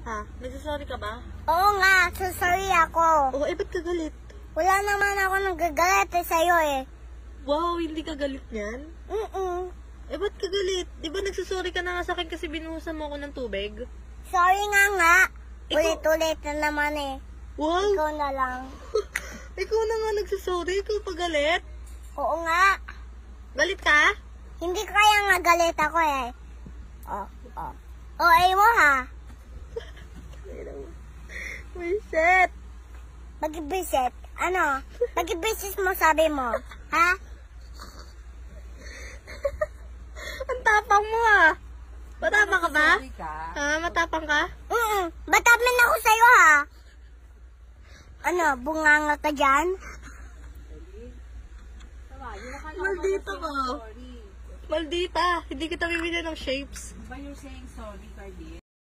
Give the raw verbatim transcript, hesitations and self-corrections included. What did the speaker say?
Ha? Nagsasorry ka ba? Oo nga, so sorry ako. Oo, eh, ba't ka galit? Wala naman ako nagagalit eh sa'yo eh. Wow, hindi ka galit niyan? Mm-mm. Eh, ba't ka galit? Di ba nagsasorry ka na nga sa akin kasi binuhusan mo ako ng tubig? Sorry nga nga. Ikaw- Ulit-ulit na naman eh. Wow! Ikaw na lang. Ikaw na nga nagsasorry, ikaw pa galit? Oo nga. Galit ka? Hindi kaya nga galit ako eh. Oh, oh. Oh, ay mo ha. Reset! Mag-visit. Ano? Mag-visit mo sabi mo. Ha? Ang tapang mo ah! Matapang ka ba? Sorry ka. Ha? Matapang ka? Mm-mm. Batamin ako sa'yo ha. Ano, bunganga ka dyan? Tama, yun akala ko Maldito ba ka. sorry. Maldita! Hindi kita bibigyan ng shapes. But you're saying sorry, Cardin?